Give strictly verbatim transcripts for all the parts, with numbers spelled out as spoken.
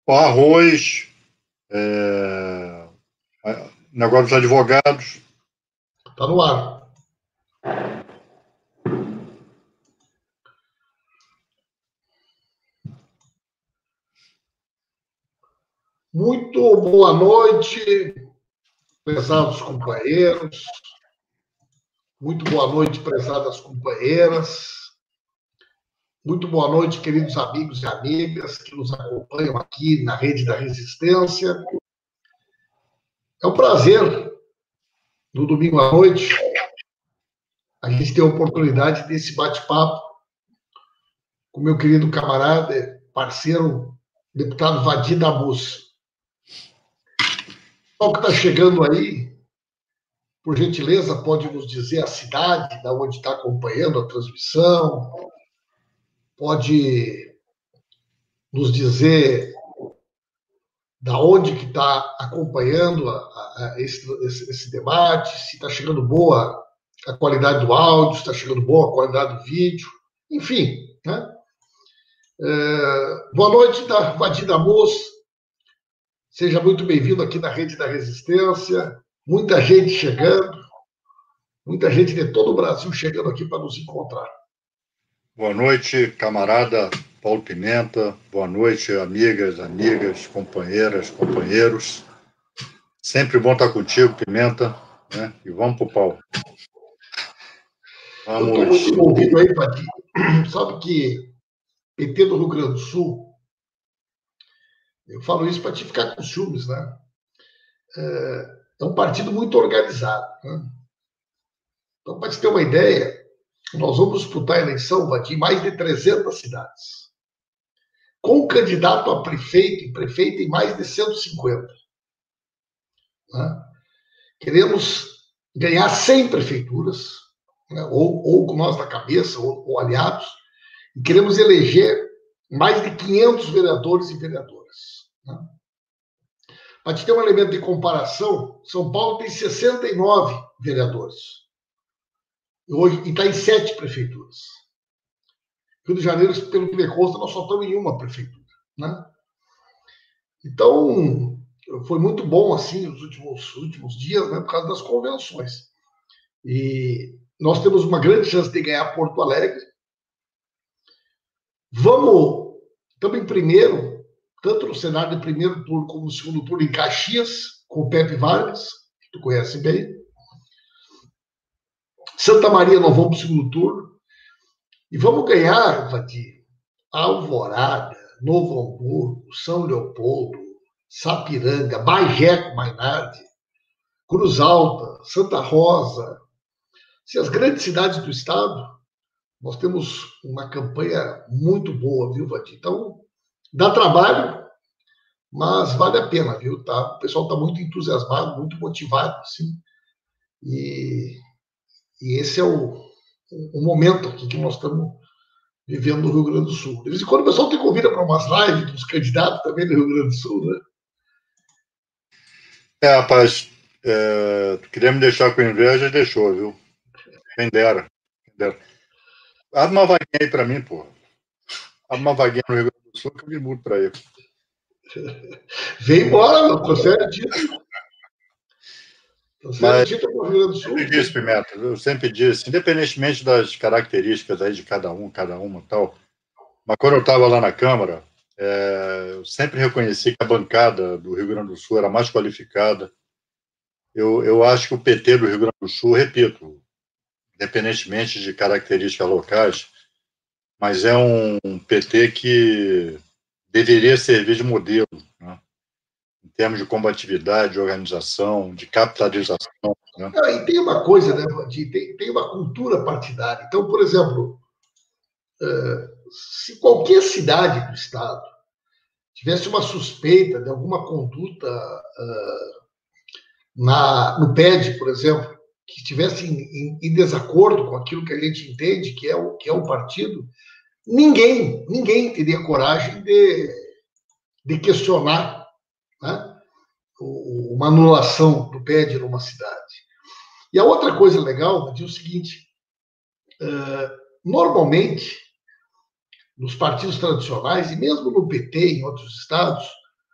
O arroz, é, negócio dos advogados. Está no ar. Muito boa noite, prezados companheiros. Muito boa noite, prezadas companheiras. Muito boa noite, queridos amigos e amigas que nos acompanham aqui na Rede da Resistência. É um prazer, no domingo à noite, a gente ter a oportunidade desse bate-papo com meu querido camarada, parceiro, deputado Vadir Damus. O que está chegando aí, por gentileza, pode nos dizer a cidade da onde está acompanhando a transmissão, pode nos dizer da onde que está acompanhando a, a, a esse, esse, esse debate, se está chegando boa a qualidade do áudio, se está chegando boa a qualidade do vídeo, enfim, né? É, boa noite, Vadir Damus. Seja muito bem-vindo aqui na Rede da Resistência. Muita gente chegando, muita gente de todo o Brasil chegando aqui para nos encontrar. Boa noite, camarada Paulo Pimenta. Boa noite, amigas, amigas, companheiras, companheiros. Sempre bom estar contigo, Pimenta, né? E vamos pro pau. Vamos... Eu estou muito envolvido aí, Vadir. Sabe que P T do Rio Grande do Sul, eu falo isso para te ficar com ciúmes, né? É um partido muito organizado, né? Então, para te ter uma ideia, nós vamos disputar a eleição, Vadir, em mais de trezentas cidades. Com candidato a prefeito e prefeita em mais de cento e cinquenta. Né? Queremos ganhar cem prefeituras, né? ou, ou com nós na cabeça, ou, ou aliados, e queremos eleger mais de quinhentos vereadores e vereadoras. Né? Para te ter um elemento de comparação, São Paulo tem sessenta e nove vereadores. Hoje, e está em sete prefeituras. Rio de Janeiro, pelo que me consta, nós só estamos em uma prefeitura. Né? Então, foi muito bom assim os últimos, últimos dias, né, por causa das convenções. E nós temos uma grande chance de ganhar Porto Alegre. Vamos, estamos em primeiro, tanto no cenário de primeiro turno como no segundo turno, em Caxias, com o Pepe Vargas, que tu conhece bem. Santa Maria, nós vamos para o segundo turno. E vamos ganhar, Vadir, Alvorada, Novo Hamburgo, São Leopoldo, Sapiranga, Bagé com Mainardi, Cruz Alta, Santa Rosa. Se as grandes cidades do estado, nós temos uma campanha muito boa, viu, Vadir? Então, dá trabalho, mas vale a pena, viu? Tá? O pessoal está muito entusiasmado, muito motivado, assim. E, e esse é o, o momento aqui que nós estamos vivendo no Rio Grande do Sul. De vez em quando o pessoal te convida para umas lives dos candidatos também do Rio Grande do Sul, né? É, rapaz, é, tu queria me deixar com inveja, deixou, viu? Quem dera. Quem dera. Abre uma vaguinha aí para mim, pô. Abre uma vaguinha no Rio Grande do Sul que eu me mudo para aí. Vem embora, meu. Confere o título. Confere o título para o Rio Grande do Sul. Eu sempre disse, Pimenta, eu sempre disse, independentemente das características aí de cada um, cada uma e tal, mas quando eu estava lá na Câmara, é, eu sempre reconheci que a bancada do Rio Grande do Sul era mais qualificada. Eu, eu acho que o P T do Rio Grande do Sul, repito, independentemente de características locais, mas é um, um P T que deveria servir de modelo, né? Em termos de combatividade, de organização, de capitalização. Né? Ah, e tem uma coisa, né, Vadir? Tem, tem uma cultura partidária. Então, por exemplo, uh, se qualquer cidade do estado tivesse uma suspeita de alguma conduta uh, na, no P E D, por exemplo, que estivesse em, em, em desacordo com aquilo que a gente entende que é o, que é o partido, ninguém, ninguém teria coragem de, de questionar, né, uma anulação do P E D numa cidade. E a outra coisa legal é o seguinte, uh, normalmente, nos partidos tradicionais, e mesmo no P T, em outros estados,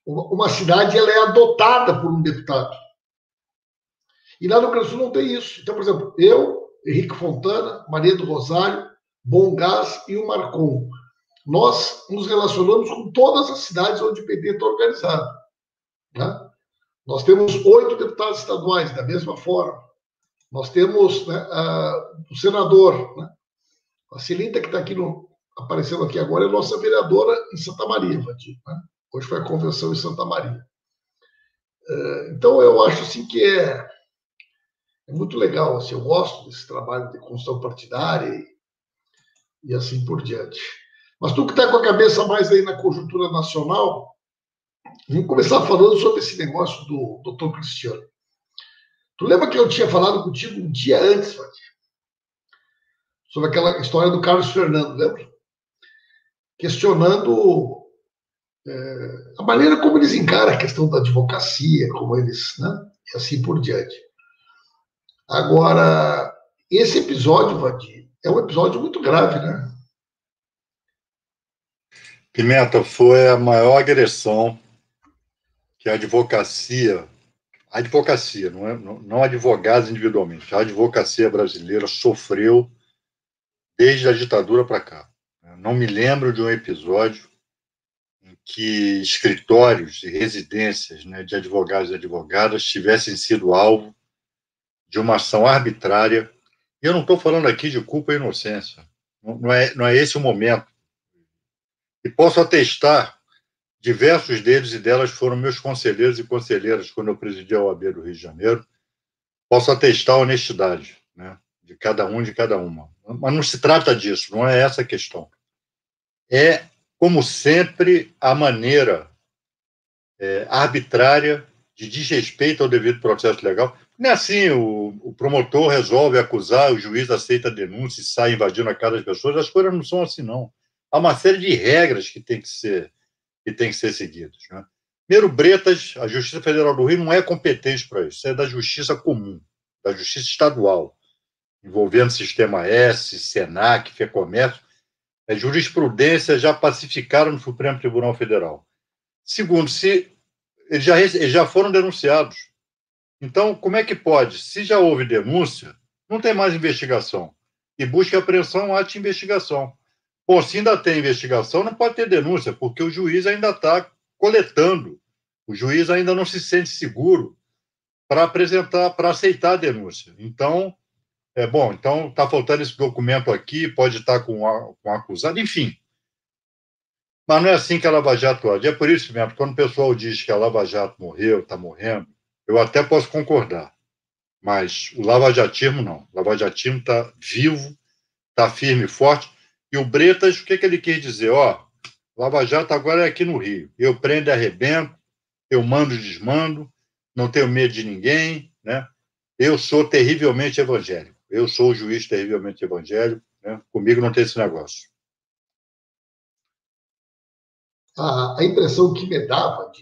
uma cidade ela é adotada por um deputado. E lá no Rio Grande do Sul não tem isso. Então, por exemplo, eu, Henrique Fontana, Maria do Rosário, Bom Gás e o Marcon, nós nos relacionamos com todas as cidades onde o P T está organizado. Né? Nós temos oito deputados estaduais, da mesma forma. Nós temos, né, a, o senador, né? A Cilinta, que está aqui no, aparecendo aqui agora, é nossa vereadora em Santa Maria, Vadir, né? Hoje foi a convenção em Santa Maria. Então, eu acho assim que é, é muito legal. Assim, eu gosto desse trabalho de construção partidária e, e assim por diante. Mas tu que está com a cabeça mais aí na conjuntura nacional, vamos começar falando sobre esse negócio do doutor Cristiano. Tu lembra que eu tinha falado contigo um dia antes, Vadir? Sobre aquela história do Carlos Fernando, lembra? Questionando é, a maneira como eles encaram a questão da advocacia, como eles, né? E assim por diante. Agora, esse episódio, Vadir, é um episódio muito grave, né? Pimenta, foi a maior agressão que a advocacia, a advocacia, não, é, não, não advogados individualmente, a advocacia brasileira sofreu desde a ditadura para cá. Não me lembro de um episódio em que escritórios e residências, né, de advogados e advogadas tivessem sido alvo de uma ação arbitrária. E eu não estou falando aqui de culpa e inocência. Não, não, é, não é esse o momento. E posso atestar, diversos deles e delas foram meus conselheiros e conselheiras quando eu presidi a O A B do Rio de Janeiro. Posso atestar a honestidade, né, de cada um e de cada uma. Mas não se trata disso, não é essa a questão. É, como sempre, a maneira é, arbitrária de desrespeito ao devido processo legal. Não é assim, o, o promotor resolve acusar, o juiz aceita a denúncia e sai invadindo a casa das pessoas. As coisas não são assim, não. Há uma série de regras que tem que ser, que tem que ser seguidas. Né? Primeiro, Bretas, a Justiça Federal do Rio não é competente para isso. Isso é da Justiça Comum, da Justiça Estadual, envolvendo Sistema S, Senac, FEComércio. A jurisprudência já pacificaram no Supremo Tribunal Federal. Segundo, se eles já, eles já foram denunciados. Então, como é que pode? Se já houve denúncia, não tem mais investigação. E busca e apreensão é um ato de investigação. Bom, se ainda tem investigação, não pode ter denúncia, porque o juiz ainda está coletando. O juiz ainda não se sente seguro para apresentar, para aceitar a denúncia. Então, é bom, então está faltando esse documento aqui, pode estar com o com acusado, enfim. Mas não é assim que a Lava Jato age. É por isso mesmo, quando o pessoal diz que a Lava Jato morreu, está morrendo, eu até posso concordar. Mas o lavajatismo não. O lavajatismo está vivo, está firme e forte. E o Bretas, o que, que ele quis dizer? Ó, o Lava Jato agora é aqui no Rio. Eu prendo e arrebento, eu mando e desmando, não tenho medo de ninguém, né? Eu sou terrivelmente evangélico. Eu sou o juiz terrivelmente evangélico, né? Comigo não tem esse negócio. A, a impressão que me dava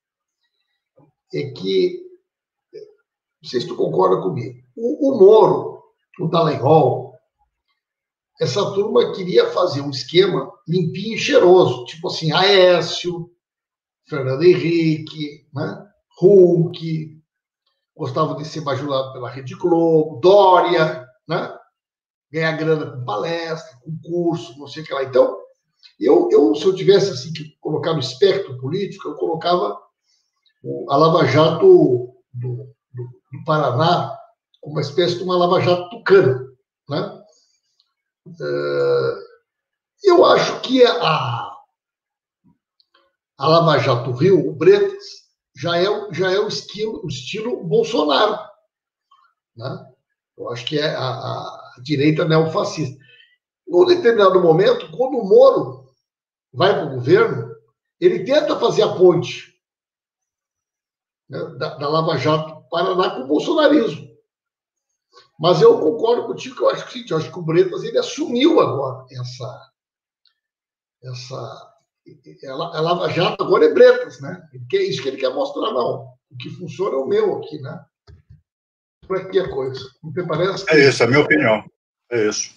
é que, não sei se tu concorda comigo, o, o Moro, o Dallagnol, essa turma queria fazer um esquema limpinho e cheiroso, tipo assim, Aécio, Fernando Henrique, né? Hulk, gostava de ser bajulado pela Rede Globo, Dória, né? Ganhar grana com palestra, com curso, não sei o que lá. Então, eu, eu se eu tivesse assim, que colocar no espectro político, eu colocava a Lava Jato do, do, do Paraná como uma espécie de uma Lava Jato tucana, né? Eu acho que a, a Lava Jato Rio, o Bretas, já é, já é o, estilo, o estilo Bolsonaro. Né? Eu acho que é a, a direita neofascista. Em determinado momento, quando o Moro vai para o governo, ele tenta fazer a ponte, né, da, da Lava Jato Paraná com o bolsonarismo. Mas eu concordo contigo que eu acho que, eu acho que o Bretas ele assumiu agora essa. essa a Lava Jato agora é Bretas, né? É isso que ele quer mostrar, não. O que funciona é o meu aqui, né? Por aqui a coisa. Não te parece que... É isso, é a minha opinião. É isso.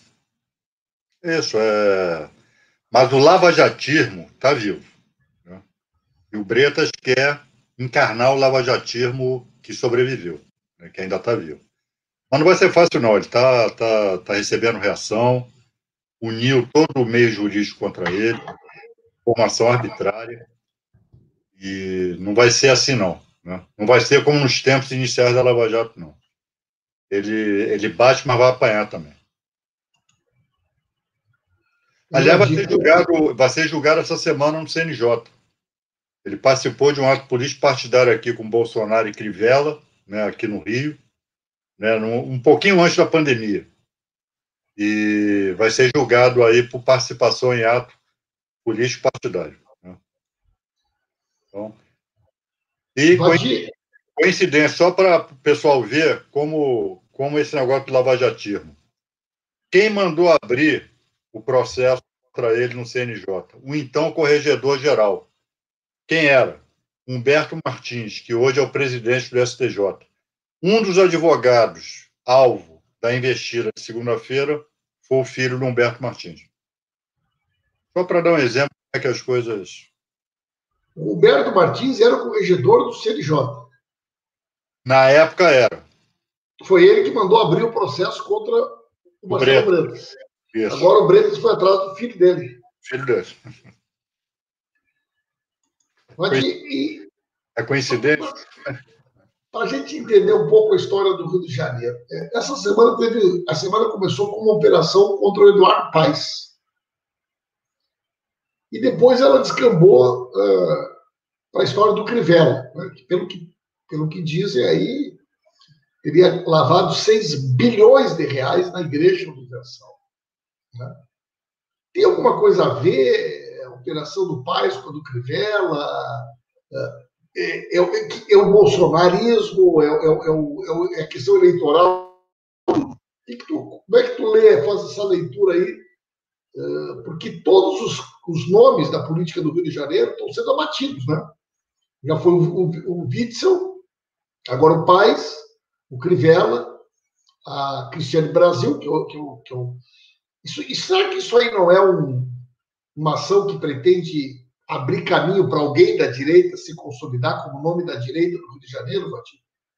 Isso, é... Mas o lavajatismo está vivo. Né? E o Bretas quer encarnar o lavajatismo que sobreviveu, né, que ainda está vivo. Mas não vai ser fácil, não. Ele está tá, tá recebendo reação, uniu todo o meio jurídico contra ele, formação arbitrária, e não vai ser assim, não. Né? Não vai ser como nos tempos iniciais da Lava Jato, não. Ele, ele bate, mas vai apanhar também. Aliás, vai ser, julgado, vai ser julgado essa semana no C N J. Ele participou de um ato político partidário aqui com Bolsonaro e Crivella, né, aqui no Rio, né, um pouquinho antes da pandemia. E vai ser julgado aí por participação em ato político partidário. Né? Então, e coincidência, só para o pessoal ver como, como esse negócio de lavajatismo. Quem mandou abrir o processo contra ele no C N J? O então corregedor-geral. Quem era? Humberto Martins, que hoje é o presidente do S T J. Um dos advogados alvo da investida de segunda-feira foi o filho do Humberto Martins. Só para dar um exemplo como é que as coisas... O Humberto Martins era o corregedor do C N J. Na época era. Foi ele que mandou abrir o processo contra o Marcelo Bretas. Isso. Agora o Bretas foi atrás do filho dele. Filho dele. Mas e, é coincidência? Para a gente entender um pouco a história do Rio de Janeiro. Essa semana teve. A semana começou com uma operação contra o Eduardo Paes. E depois ela descambou uh, para a história do Crivella, né, que, pelo que, pelo que dizem aí, teria lavado seis bilhões de reais na Igreja Universal. Né? Tem alguma coisa a ver a operação do Paes com a do Crivella? É, é, é, é o bolsonarismo? É, é, é, é a questão eleitoral? Que que tu, como é que tu lê, faz essa leitura aí? Porque todos os, os nomes da política do Rio de Janeiro estão sendo abatidos, né? Já foi o, o, o Witzel, agora o Paes, o Crivella, a Cristiane Brasil, que eu, que eu, que eu... Isso, e será que isso aí não é um, uma ação que pretende abrir caminho para alguém da direita se consolidar como nome da direita do Rio de Janeiro, Vatinho?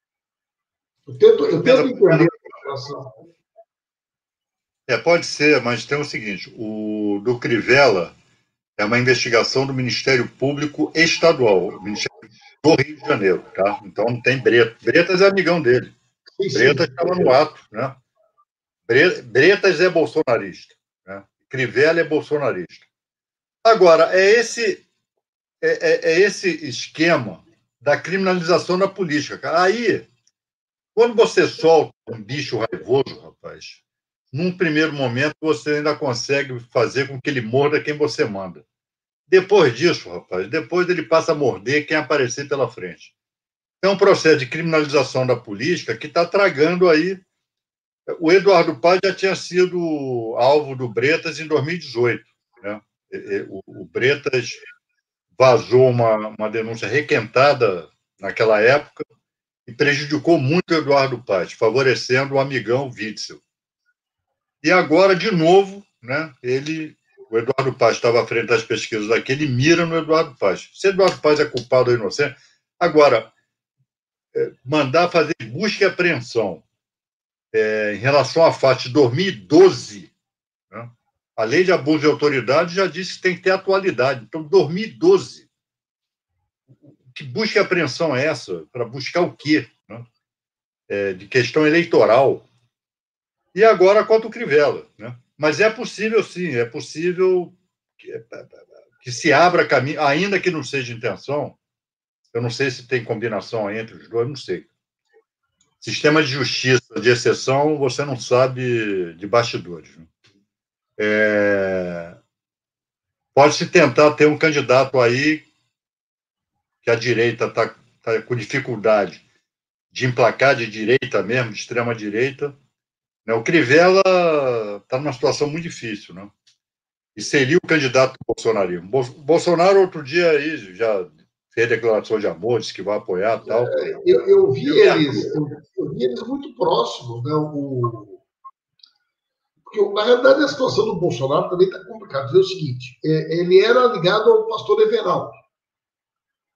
Eu tento, eu tento entender a situação. É, pode ser, mas tem o seguinte, o do Crivella é uma investigação do Ministério Público Estadual, o Ministério do Rio de Janeiro, tá? Então não tem Bretas. Bretas é amigão dele. Sim, sim. Bretas estava no ato, né? Bretas é bolsonarista, né? Crivella é bolsonarista. Agora, é esse, é, é, é esse esquema da criminalização da política, cara. Aí, quando você solta um bicho raivoso, rapaz, num primeiro momento você ainda consegue fazer com que ele morda quem você manda. Depois disso, rapaz, depois ele passa a morder quem aparecer pela frente. É um processo de criminalização da política que está tragando aí. O Eduardo Paes já tinha sido alvo do Bretas em dois mil e dezoito. Né? O Bretas vazou uma, uma denúncia requentada naquela época e prejudicou muito o Eduardo Paes, favorecendo o amigão Witzel. E agora, de novo, né, ele, o Eduardo Paes estava à frente das pesquisas daqui, ele mira no Eduardo Paes. Se Eduardo Paes é culpado ou inocente, agora, é, mandar fazer busca e apreensão é, em relação à F A T de dois mil e doze, né, a lei de abuso de autoridade já disse que tem que ter atualidade. Então, dois mil e doze, que busca e apreensão é essa? Para buscar o quê? Né? É, de questão eleitoral. E agora contra o Crivella, né? Mas é possível, sim, é possível que, que se abra caminho, ainda que não seja intenção. Eu não sei se tem combinação entre os dois, não sei. Sistema de justiça de exceção, você não sabe de bastidores. Né? É... Pode-se tentar ter um candidato aí que a direita está tá com dificuldade de emplacar de direita mesmo, de extrema-direita. O Crivella está numa situação muito difícil, né? E seria o candidato do bolsonarismo. O Bolsonaro, outro dia, aí, já fez declaração de amor, disse que vai apoiar e tal. É, eu, eu, vi eu, eles, eu, eu vi eles muito próximos, né? O... Porque, na realidade, a situação do Bolsonaro também está complicada. É o seguinte, ele era ligado ao pastor Everaldo.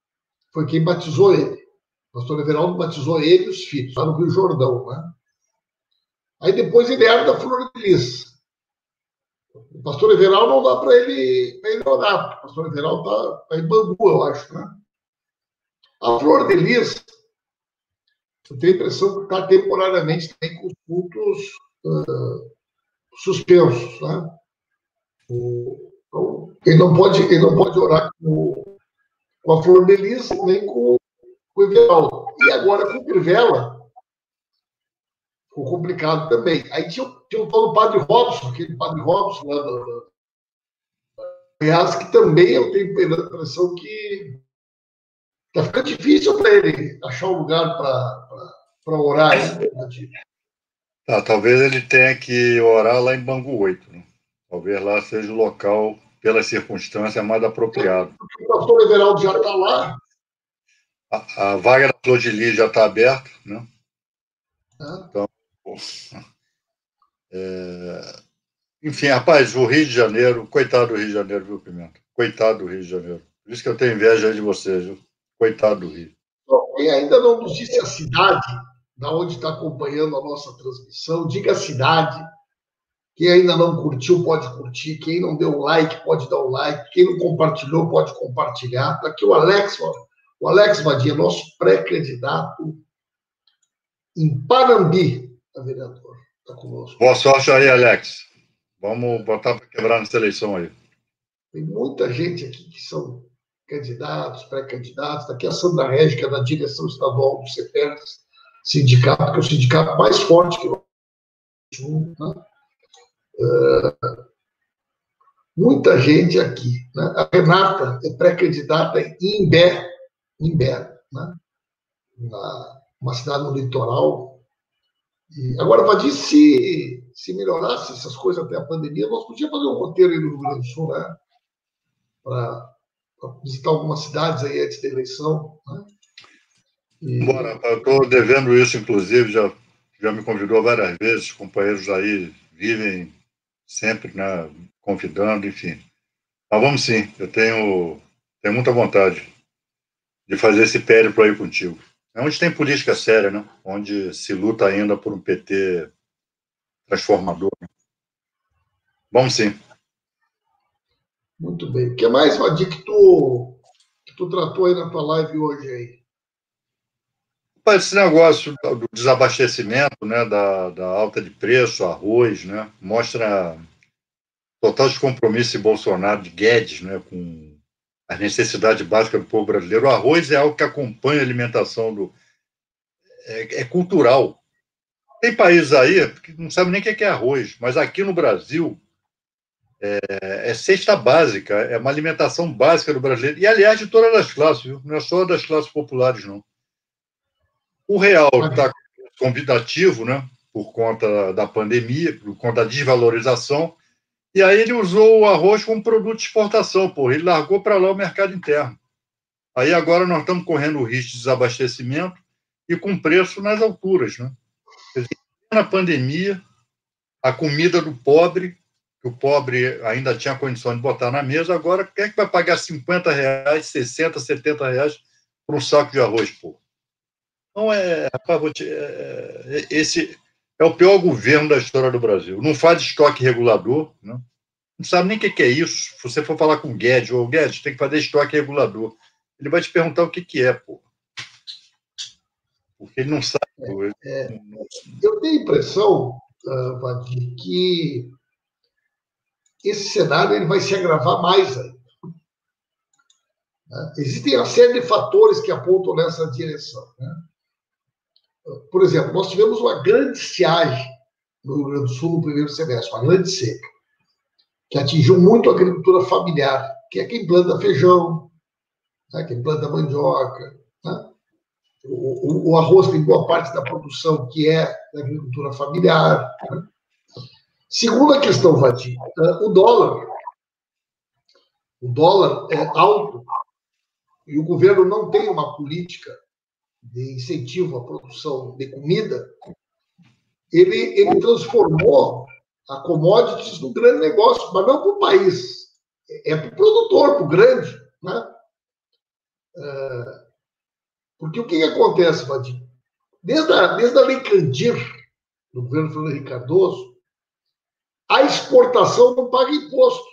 foi quem batizou ele. O pastor Everaldo batizou ele e os filhos, lá no Rio Jordão, né? Aí depois ele herda a Flor de Lis. O pastor Everaldo não dá para ele, pra ele orar, porque o pastor Everaldo está tá em Bangu, eu acho, né? A Flor de Lis, eu tenho a impressão que está temporariamente também com os cultos uh, suspensos, né? O, então, ele não pode, ele não pode orar com, com a Flor de Lis, nem com, com o Everaldo. E agora com o Crivella, ficou complicado também. Aí tinha, tinha o tal do Padre Robson, aquele Padre Robson lá do, do aliás, que também eu tenho a impressão que está ficando difícil para ele achar um lugar para orar. Hein? Tá, talvez ele tenha que orar lá em Bangu oito. Né? Talvez lá seja o local, pela circunstância, mais apropriado. O pastor Everaldo já está lá. A, a vaga da Flor de Lis já está aberta, né? Ah. Então, é... enfim, rapaz, o Rio de Janeiro, coitado do Rio de Janeiro, viu, Pimenta? Coitado do Rio de Janeiro. Por isso que eu tenho inveja aí de vocês, viu? Coitado do Rio. Bom, quem ainda não nos disse a cidade, da onde está acompanhando a nossa transmissão, diga a cidade. Quem ainda não curtiu, pode curtir. Quem não deu like, pode dar o like. Quem não compartilhou, pode compartilhar. Está aqui o Alex, o Alex Badia, nosso pré-candidato em Panambi, a vereador. Está conosco. Boa sorte aí, Alex. Vamos botar para quebrar nessa eleição aí. Tem muita gente aqui que são candidatos, pré-candidatos. Está aqui a Sandra Regi, que é da direção estadual do CEPERS, sindicato, que é o sindicato mais forte que eu né? Uh, muita gente aqui. Né? A Renata é pré-candidata em Imbé, Imbé né? Na, uma cidade no litoral. E agora, Vadir, se, se melhorasse essas coisas até a pandemia, nós podíamos fazer um roteiro aí no Rio Grande do Sul, né? Para visitar algumas cidades aí antes da eleição. Né? E... Bora, eu estou devendo isso, inclusive, já, já me convidou várias vezes, companheiros aí vivem sempre, né, convidando, enfim. Mas vamos sim, eu tenho, tenho muita vontade de fazer esse périplo aí contigo. É onde tem política séria, né? Onde se luta ainda por um P T transformador. Né? Vamos sim. Muito bem. O que mais, Vadir, que tu, que tu tratou aí na tua live hoje aí? Esse negócio do desabastecimento, né, da, da alta de preço, arroz, né, mostra total descompromisso de Bolsonaro, de Guedes, né, com as necessidades básicas do povo brasileiro. O arroz é algo que acompanha a alimentação do... É, é cultural. Tem países aí que não sabem nem o que é arroz, mas aqui no Brasil é, é cesta básica, é uma alimentação básica do brasileiro. E, aliás, de todas as classes, viu? Não é só das classes populares, não. O real está convidativo, né, por conta da pandemia, por conta da desvalorização, e aí ele usou o arroz como produto de exportação, porra. Ele largou para lá o mercado interno. Aí agora nós estamos correndo o risco de desabastecimento e com preço nas alturas, né? Quer dizer, na pandemia, a comida do pobre, que o pobre ainda tinha condição de botar na mesa, agora quem é que vai pagar cinquenta reais, sessenta, setenta reais por um saco de arroz, porra? Então, é, é, esse é o pior governo da história do Brasil. Não faz estoque regulador, né? Não sabe nem o que é isso. Se você for falar com o Guedes, ou Guedes, tem que fazer estoque regulador. Ele vai te perguntar o que, que é, pô. Porque ele não sabe. É, é, eu tenho a impressão, uh, Vadir, que esse cenário ele vai se agravar mais ainda. Né? Existem uma série de fatores que apontam nessa direção. Né? Por exemplo, nós tivemos uma grande estiagem no Rio Grande do Sul no primeiro semestre, uma grande seca, que atingiu muito a agricultura familiar, que é quem planta feijão, né? Quem planta mandioca. Né? O, o, o arroz tem boa parte da produção que é da agricultura familiar. Né? Segunda questão, Vadir, o dólar. O dólar é alto e o governo não tem uma política de incentivo à produção de comida. Ele, ele transformou a commodities num grande negócio, mas não para o país, é para o produtor, para o grande. Né? Porque o que, que acontece, Vadim? Desde a, desde a Lei Candir, do governo Fernando Henrique Cardoso, a exportação não paga imposto.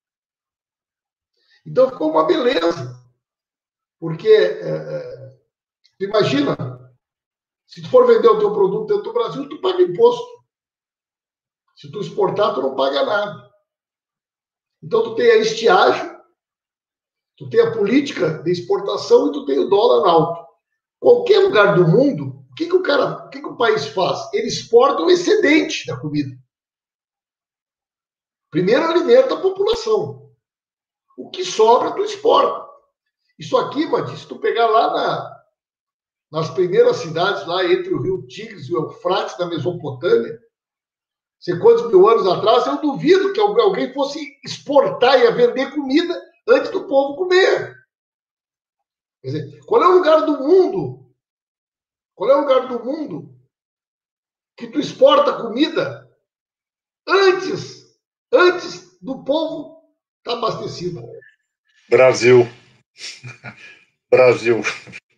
Então ficou uma beleza. Porque, é, imagina, se tu for vender o teu produto dentro do Brasil, tu paga imposto. Se tu exportar, tu não paga nada. Então tu tem a estiagem, tu tem a política de exportação e tu tem o dólar alto. Qualquer lugar do mundo, o que, que o cara, o que, que o país faz? Ele exporta o excedente da comida. Primeiro alimenta a população. O que sobra, tu exporta. Isso aqui, Vadim, se tu pegar lá na, nas primeiras cidades, lá entre o rio Tigres e o Eufrates, da Mesopotâmia, sei quantos mil anos atrás, eu duvido que alguém fosse exportar e vender comida antes do povo comer. Quer dizer, qual é o lugar do mundo? Qual é o lugar do mundo que tu exporta comida antes, antes do povo estar abastecido? Brasil. Brasil.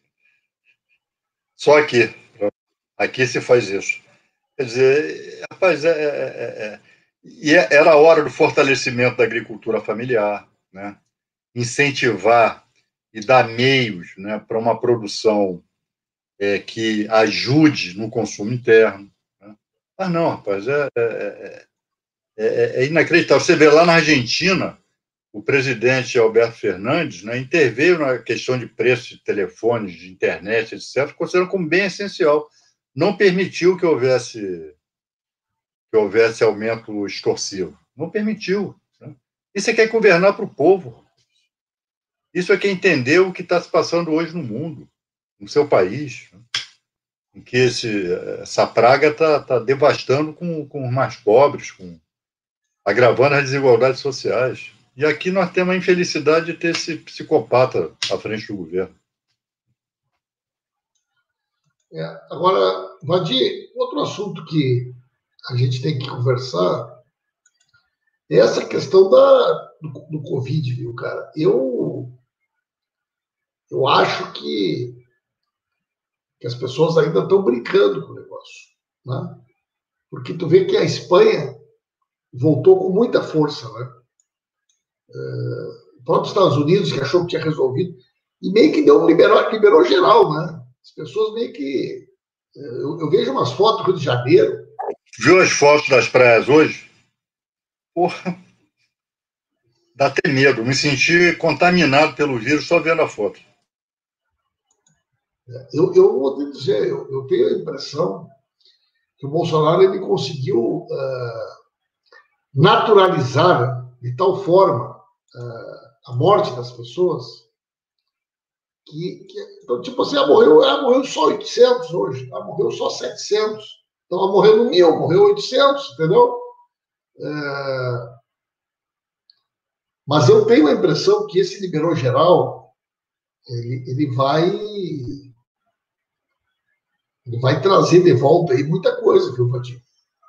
Só aqui. Aqui se faz isso. Quer dizer, rapaz, é, é, é, e era a hora do fortalecimento da agricultura familiar, né? Incentivar e dar meios, né, para uma produção é, que ajude no consumo interno. Né? Mas não, rapaz, é, é, é, é inacreditável. Você vê lá na Argentina, o presidente Alberto Fernandes, né, interveio na questão de preço de telefones, de internet, etcétera, considerando como bem essencial. Não permitiu que houvesse, que houvesse aumento extorsivo. Não permitiu. Né? Isso é que é governar para o povo. Isso é que é entender o que está se passando hoje no mundo, no seu país, né? Em que esse, essa praga está tá devastando com, com os mais pobres, com, agravando as desigualdades sociais. E aqui nós temos a infelicidade de ter esse psicopata à frente do governo. É, agora, Vadir, outro assunto que a gente tem que conversar é essa questão da, do, do Covid, viu, cara? Eu, eu acho que, que as pessoas ainda estão brincando com o negócio, né? Porque tu vê que a Espanha voltou com muita força, né? O próprio Estados Unidos, que achou que tinha resolvido, e meio que deu um liberou, liberou geral, né? As pessoas meio que... Eu, eu vejo umas fotos do Rio de Janeiro. Viu as fotos das praias hoje? Porra, dá até medo. Me senti contaminado pelo vírus só vendo a foto. Eu, eu vou te dizer, eu, eu tenho a impressão que o Bolsonaro ele conseguiu uh, naturalizar de tal forma uh, a morte das pessoas que, que então, tipo assim, ela morreu, ela morreu só oitocentos hoje, ela morreu só setecentos, então ela morreu no mil, morreu oitocentos, entendeu? Uh, mas eu tenho a impressão que esse liberou geral, ele, ele vai ele vai trazer de volta aí muita coisa, viu, Vadir?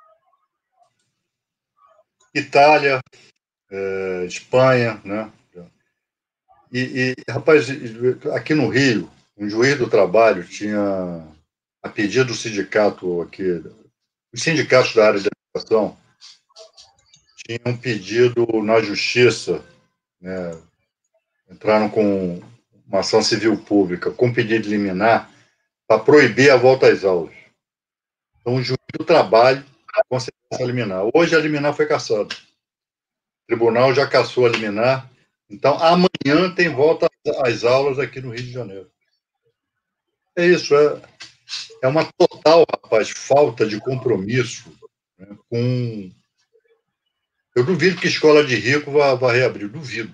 Itália, é, Espanha, né? E, e, rapaz, aqui no Rio, um juiz do trabalho tinha, a pedido do sindicato aqui, os sindicatos da área de educação, tinham pedido na justiça, né, entraram com uma ação civil pública, com pedido de liminar, para proibir a volta às aulas. Então, o juiz do trabalho concedeu essa liminar. Hoje, a liminar foi cassada. O tribunal já cassou a liminar. Então, amanhã tem volta às aulas aqui no Rio de Janeiro. É isso, é, é uma total, rapaz, falta de compromisso, né, com... Eu duvido que escola de rico vá, vá reabrir, duvido.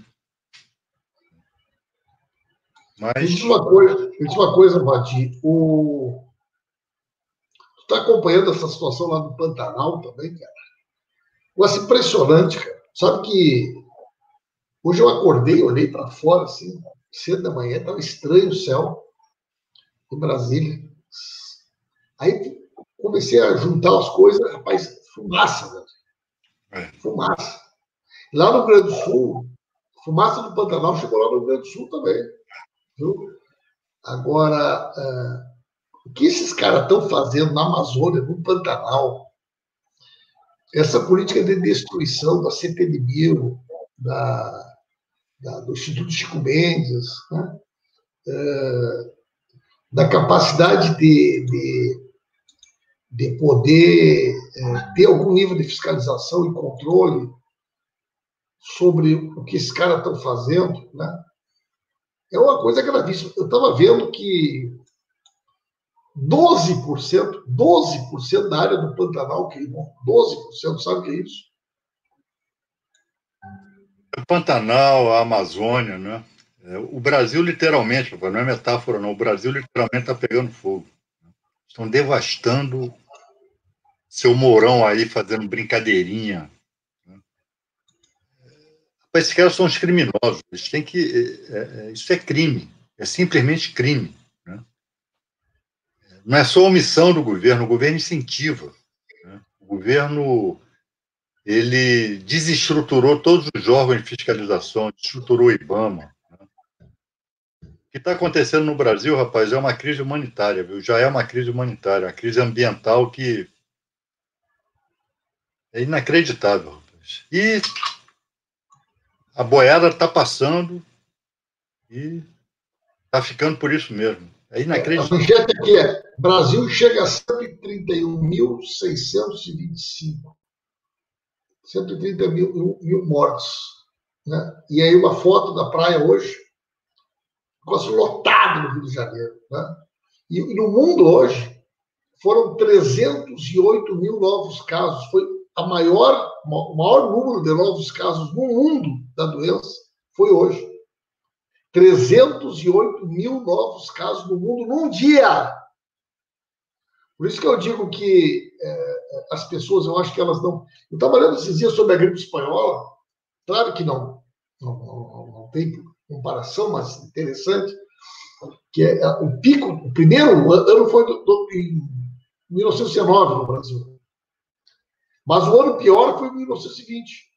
Mas... Me diz uma coisa, me diz uma coisa, Vadir, o... tu está acompanhando essa situação lá no Pantanal também, cara? Nossa, impressionante, cara. Sabe que hoje eu acordei, olhei para fora, assim, cedo da manhã, estava estranho o céu em Brasília. Aí comecei a juntar as coisas, rapaz, fumaça, velho. É. Fumaça. Lá no Rio Grande do Sul, fumaça do Pantanal chegou lá no Rio Grande do Sul também. Viu? Agora, uh, o que esses caras estão fazendo na Amazônia, no Pantanal, essa política de destruição da C T Mil, da, da, do Instituto Chico Mendes, né? uh, da capacidade de, de, de poder uh, ter algum nível de fiscalização e controle sobre o que esses caras estão fazendo, né? É uma coisa gravíssima. Eu estava vendo que doze por cento, doze por cento da área do Pantanal queimou. doze por cento, sabe o que é isso? O Pantanal, a Amazônia, né? O Brasil, literalmente, não é metáfora, não. O Brasil, literalmente, está pegando fogo. Estão devastando seu Mourão aí, fazendo brincadeirinha. Esses caras são os criminosos. Eles têm que, é, é, isso é crime. É simplesmente crime. Né? Não é só omissão do governo. O governo incentiva. Né? O governo ele desestruturou todos os órgãos de fiscalização, desestruturou o IBAMA. Né? O que está acontecendo no Brasil, rapaz, é uma crise humanitária. Viu? Já é uma crise humanitária, uma crise ambiental que é inacreditável. Rapaz. E a boiada está passando e está ficando por isso mesmo. É inacreditável. A manchete aqui é: Brasil chega a cento e trinta e um mil seiscentos e vinte e cinco. cento e trinta mil, mil mortos. Né? E aí uma foto da praia hoje, negócio lotado no Rio de Janeiro. Né? E, e no mundo hoje foram trezentos e oito mil novos casos. Foi a maior, o maior número de novos casos no mundo da doença foi hoje. trezentos e oito mil novos casos no mundo num dia. Por isso que eu digo que é, as pessoas, eu acho que elas não... Eu estava lendo esses dias sobre a gripe espanhola, claro que não, não, não, não tem comparação, mas interessante, que é o pico, o primeiro ano foi do, do, em mil novecentos e dezenove no Brasil. Mas o ano pior foi em mil novecentos e vinte.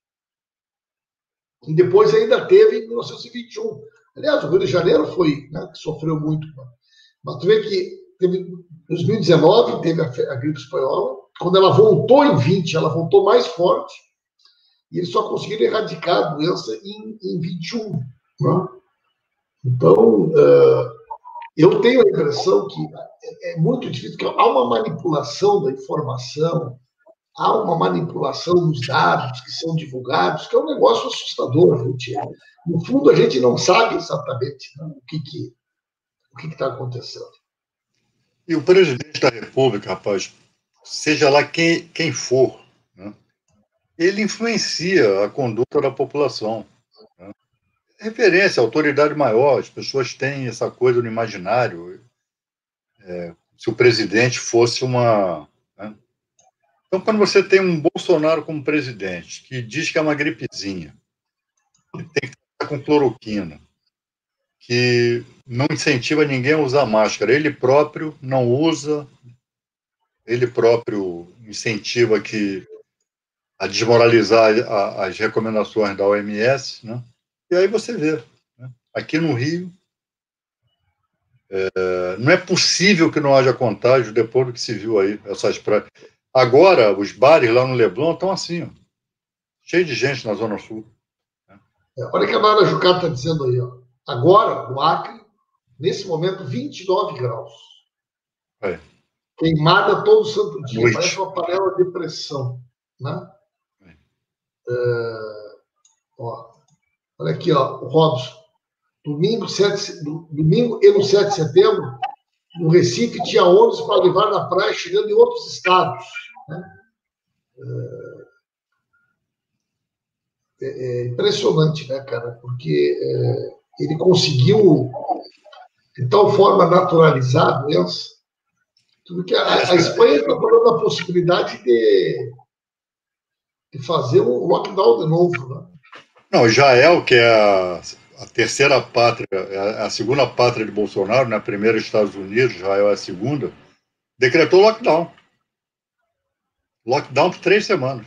E depois ainda teve em mil novecentos e vinte e um. Aliás, o Rio de Janeiro foi, né, que sofreu muito. Mas tu vê que teve, em dois mil e dezenove teve a, a gripe espanhola. Quando ela voltou em vinte, ela voltou mais forte. E eles só conseguiram erradicar a doença em, em vinte e um. Né? Então, uh, eu tenho a impressão que é, é muito difícil, porque há uma manipulação da informação, há uma manipulação nos dados que são divulgados, que é um negócio assustador, gente. No fundo, a gente não sabe exatamente, né, o que que o que está acontecendo. E o presidente da República, rapaz, seja lá quem, quem for, né, ele influencia a conduta da população. Né? Referência, autoridade maior, as pessoas têm essa coisa no imaginário. É, se o presidente fosse uma... Né? Então, quando você tem um Bolsonaro como presidente, que diz que é uma gripezinha, que tem que estar com cloroquina, que não incentiva ninguém a usar máscara, ele próprio não usa, ele próprio incentiva que, a desmoralizar a, as recomendações da O M S, né? E aí você vê, né? Aqui no Rio, é, não é possível que não haja contágio depois do que se viu aí, essas praias. Agora, os bares lá no Leblon estão assim, ó, cheio de gente na Zona Sul. Né? É, olha o que a Mara Jucá está dizendo aí. Ó. Agora, no Acre, nesse momento, vinte e nove graus. É. Queimada todo santo dia, Noite. parece uma panela de pressão. Né? É. É, ó, olha aqui, ó, o Robson. Domingo, sete, domingo e no sete de setembro, no Recife, tinha ônibus para levar na praia, chegando em outros estados. Né? É, é impressionante, né, cara? Porque é, ele conseguiu, de tal forma, naturalizar a doença. Tudo que a, a Espanha está falando da possibilidade de, de fazer um lockdown de novo. Né? Não, Israel, que é a, a terceira pátria, a, a segunda pátria de Bolsonaro, né? A primeira Estados Unidos, Israel é a segunda, decretou lockdown. Lockdown por três semanas.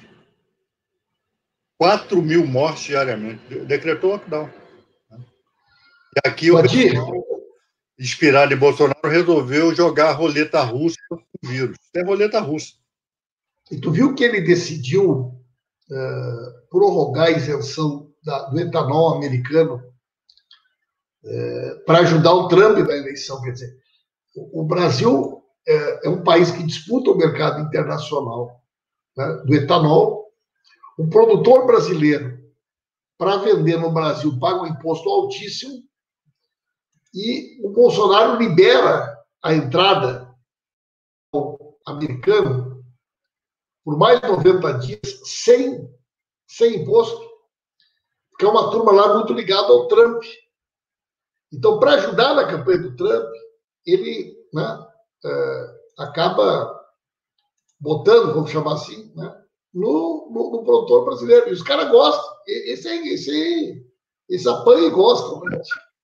quatro mil mortes diariamente. Decretou lockdown. E aqui o pessoal, inspirado em Bolsonaro, resolveu jogar a roleta russa com o vírus. É roleta russa. E tu viu que ele decidiu uh, prorrogar a isenção da, do etanol americano uh, para ajudar o Trump na eleição? Quer dizer, o, o Brasil é, é um país que disputa o mercado internacional, né, do etanol. O produtor brasileiro, para vender no Brasil, paga um imposto altíssimo e o Bolsonaro libera a entrada ao americano por mais de noventa dias sem, sem imposto, porque é uma turma lá muito ligada ao Trump. Então, para ajudar na campanha do Trump, ele, né, é, acaba botando, vamos chamar assim, né, no, no, no produtor brasileiro. E os caras gostam. Esse, esse, esse apanha e gostam. Né?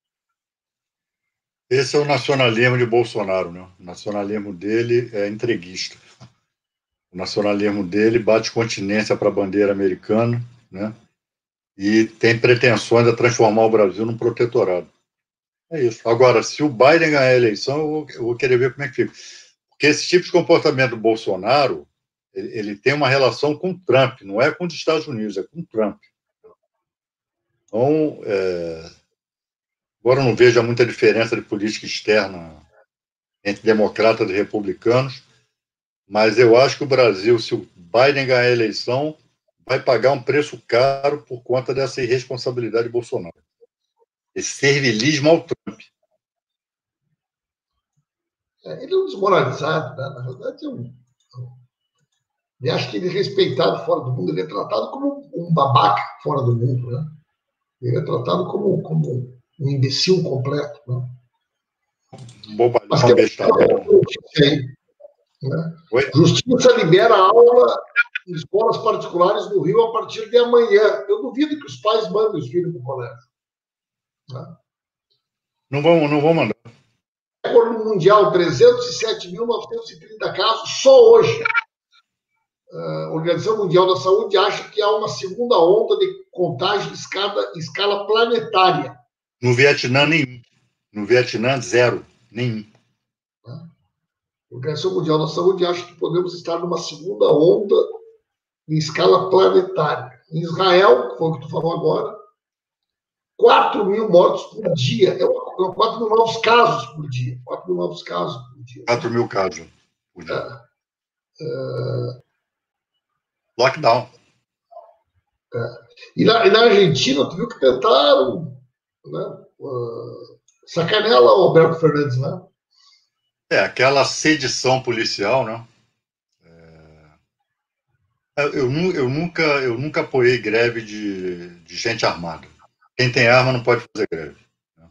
Esse é o nacionalismo de Bolsonaro, né? O nacionalismo dele é entreguista. O nacionalismo dele bate continência para a bandeira americana, né? E tem pretensões de transformar o Brasil num protetorado. É isso. Agora, se o Biden ganhar a eleição, eu vou, eu vou querer ver como é que fica. Porque esse tipo de comportamento do Bolsonaro, ele, ele tem uma relação com o Trump, não é com os Estados Unidos, é com o Trump. Então, é... agora eu não vejo muita diferença de política externa entre democratas e republicanos, mas eu acho que o Brasil, se o Biden ganhar a eleição, vai pagar um preço caro por conta dessa irresponsabilidade de Bolsonaro. Esse servilismo ao Trump. É, ele é um desmoralizado, né? Na verdade, é um, eu acho que ele é respeitado fora do mundo, ele é tratado como um babaca fora do mundo, né? Ele é tratado como, como um imbecil completo, né? Bobalhão, Mas que é né? Justiça libera aula em escolas particulares no Rio a partir de amanhã. Eu duvido que os pais mandem os filhos para o colégio. Né? Não vão, não vão mandar. Recorde mundial, trezentos e sete mil novecentos e trinta casos só hoje. A Organização Mundial da Saúde acha que há uma segunda onda de contágio em escala, em escala planetária. No Vietnã, nenhum. No Vietnã, zero. Nenhum. A Organização Mundial da Saúde acha que podemos estar numa segunda onda em escala planetária. Em Israel, que foi o que tu falou agora, quatro mil mortos por dia. É quatro mil novos casos por dia. quatro mil novos casos por dia. quatro mil casos por dia. É, é... Lockdown. É. E, na, e na Argentina, tu viu que tentaram, né, uh, sacanear lá o Alberto Fernandes, né? É, aquela sedição policial, né? É, eu, eu, nunca, eu nunca apoiei greve de, de gente armada. Quem tem arma não pode fazer greve. Né?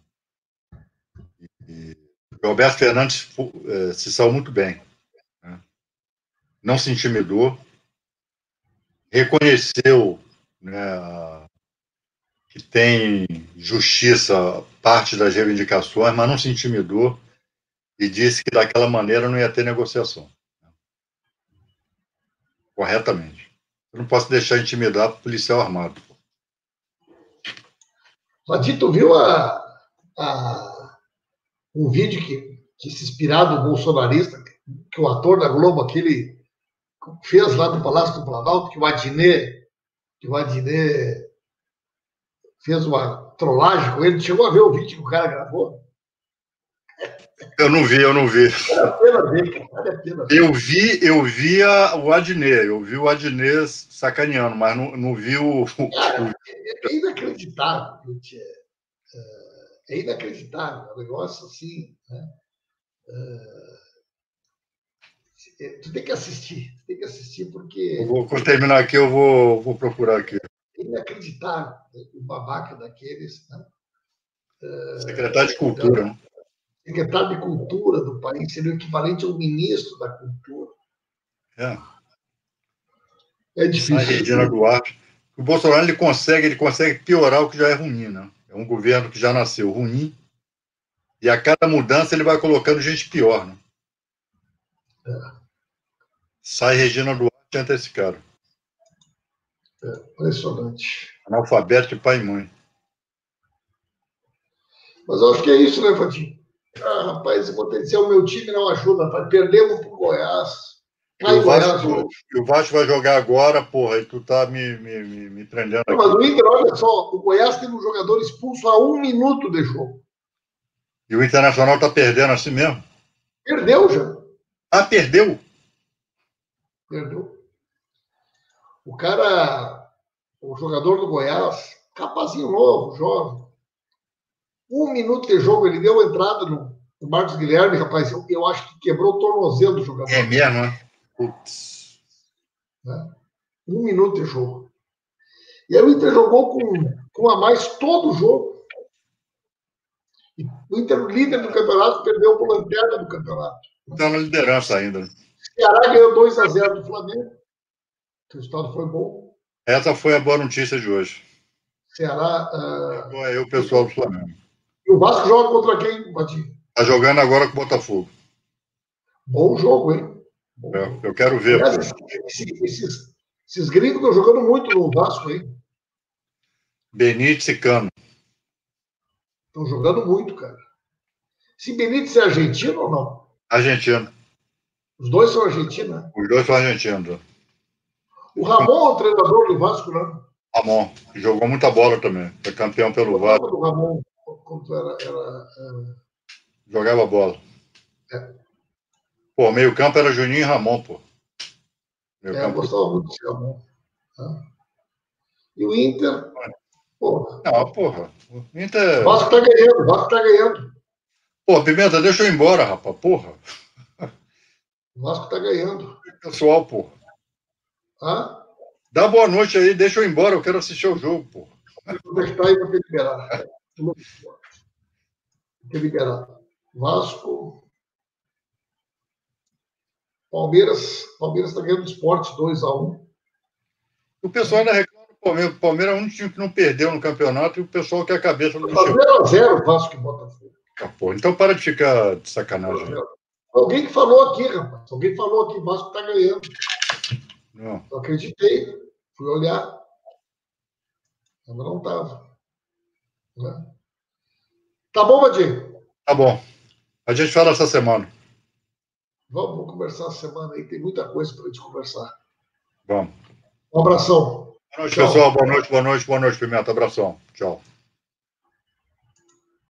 E, o Alberto Fernandes é, se saiu muito bem. Né? Não se intimidou, reconheceu, né, que tem justiça parte das reivindicações, mas não se intimidou e disse que daquela maneira não ia ter negociação. Corretamente. Eu não posso deixar intimidar por policial armado. Mas tu viu a, a, um vídeo que, que se inspirado no bolsonarista, que o ator da Globo, aquele, fez lá no Palácio do Planalto, que o Adnet, que o Adnet fez uma trollagem com ele. Chegou a ver o vídeo que o cara gravou? Eu não vi, eu não vi. Vale a pena ver, cara. Vale a pena ver. Eu vi, eu vi a, o Adnet, eu vi o Adnet sacaneando, mas não, não vi o. Cara, é, é inacreditável, é, é inacreditável. É um negócio assim, né? É, tu tem que assistir, tem que assistir, porque. Eu vou, quando terminar aqui, eu vou, vou procurar aqui. É inacreditável, né? O babaca daqueles, né? Secretário de Cultura, né? Secretário de Cultura do país, seria o equivalente ao ministro da Cultura. É. É difícil. A Regina Duarte. O Bolsonaro ele consegue, ele consegue piorar o que já é ruim, né? É um governo que já nasceu ruim e a cada mudança ele vai colocando gente pior, né? É. Sai Regina Duarte e entra esse cara. É impressionante. Analfabeto de pai e mãe. Mas eu acho que é isso, né, Fatinho? Ah, rapaz, esse potencial, o meu time não ajuda. Rapaz. Perdemos pro Goiás. E o, Goiás Vasco, hoje. e o Vasco vai jogar agora, porra, e tu tá me, me, me, me prendendo Não, aqui. mas o Inter, olha só, o Goiás teve um jogador expulso a um minuto de jogo. E o Internacional tá perdendo assim mesmo? Perdeu já. Ah, perdeu? Perdeu. O cara, o jogador do Goiás, capazinho novo, jovem. Um minuto de jogo, ele deu entrada no, no Marcos Guilherme, rapaz. Eu, eu acho que quebrou o tornozelo do jogador. É mesmo, né? Putz. Né? Um minuto de jogo. E aí o Inter jogou com, com a mais todo o jogo. E o Inter, líder do campeonato, perdeu por lanterna do campeonato. Tá na liderança ainda. O Ceará ganhou dois a zero do Flamengo. O resultado foi bom. Essa foi a boa notícia de hoje. Ceará. Uh... Boa aí o pessoal do Flamengo. E o Vasco joga contra quem, Batinho? Tá jogando agora com o Botafogo. Bom jogo, hein? Bom É, jogo. eu quero ver. Aliás, esses, esses, esses gringos estão jogando muito no Vasco, hein? Benítez e Cano. Estão jogando muito, cara. Se Benítez é argentino ou não? Argentino. Os dois são argentinos, né? Os dois são argentinos. O Ramon é o treinador do Vasco, né? Ramon, que jogou muita bola também. Foi campeão pelo Vasco. Do Ramon, quando era, era, era... Jogava bola. É. Pô, meio campo era Juninho e Ramon, pô. Meio é, campo... eu gostava muito desse Ramon. Tá? E o Inter... Porra. Não, porra. O Inter... O Vasco tá ganhando, o Vasco tá ganhando. Pô, Pimenta, deixa eu ir embora, rapaz, porra. O Vasco tá ganhando. Pessoal, porra. Ah? Dá boa noite aí, deixa eu ir embora, eu quero assistir o jogo, porra. Vou deixar aí pra te liberar. Vou te liberar. Vasco... Palmeiras, Palmeiras está ganhando esporte dois a um. O pessoal ainda reclama do Palmeiras. O Palmeiras é um time que não perdeu no campeonato e o pessoal quer a cabeça do Chegou. zero a zero Vasco e Botafogo. Ah, pô, então para de ficar de sacanagem. Alguém que falou aqui, rapaz. Alguém falou aqui, o Vasco está ganhando. Não. Eu acreditei. Fui olhar. Mas não estava. Né? Tá bom, Vadinho? Tá bom. A gente fala essa semana. Vamos, vamos conversar essa semana aí. Tem muita coisa para a gente conversar. Vamos. Um abração. Boa noite, Tchau. pessoal. Boa noite, boa noite, boa noite, Pimenta. Abração. Tchau.